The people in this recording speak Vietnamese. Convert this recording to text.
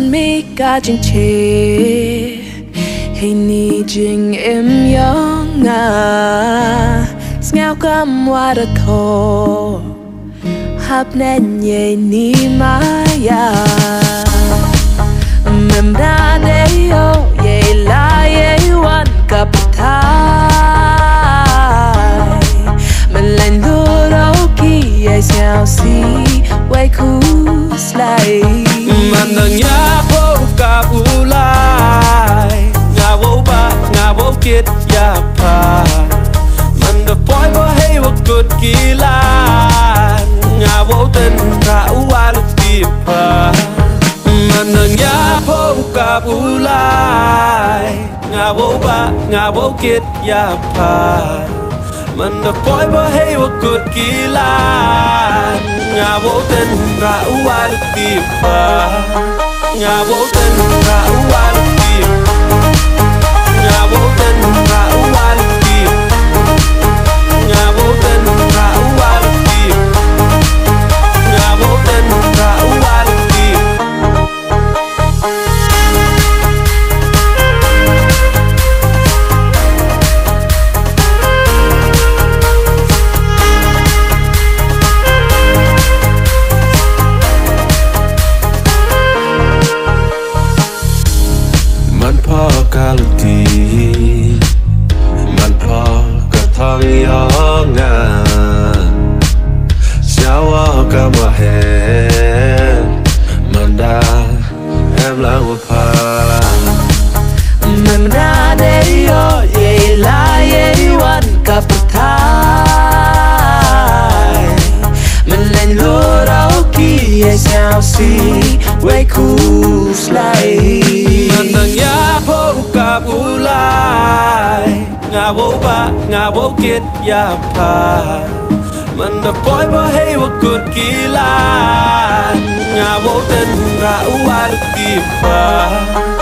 mi cả chân chê hay ni jing em yong à ngao cam qua đã thô hấp nên nhẹ ni maya mềm ra để yo ye la ye wan cặp thai mình lên lúa đâu kia sao si quay khu slay man nang ya po ka ulai nga wo ba nga wo kit ya pa man the boy bo hey wo good kila nga wo ten ka wa lu ti pa man nang ya po ka ulai nga wo ba nga wo kit ya pa man the boy bo hey wo good kila nga wo ten ka wa lu ti pa nga wo ten ka wa lu ti nga wo ten ka wa lu ti nga wo ten ka wa lu ti nga wo ten ka wa lu ti man po ka thong yo nga sao ka ma he man da em la wa pa mình ra để yo ye la ye wan cặp thai mình lên lúa đâu kia sao si quay khu slay man nang ya po ka ulai nga wo ba nga wo kit ya pa man the boy bo hey wo good kila nga wo ten ra wa ti pa